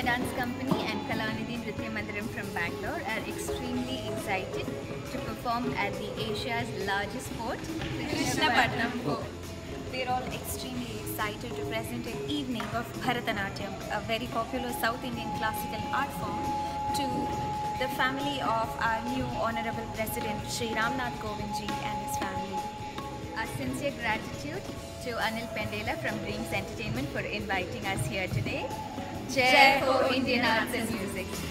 Priya Dance Company and Kalanidhi Nritya Mandiram from Bangalore are extremely excited to perform at the Asia's largest fort, Krishnapatnam Fort. We're all extremely excited to present an evening of Bharatanatyam, a very popular South Indian classical art form, to the family of our new Honorable President Shri Ramnath Kovindji and his family. Our sincere gratitude to Anil Pendela from Dreams Entertainment for inviting us here today. Jai Ho Indian Arts and Music.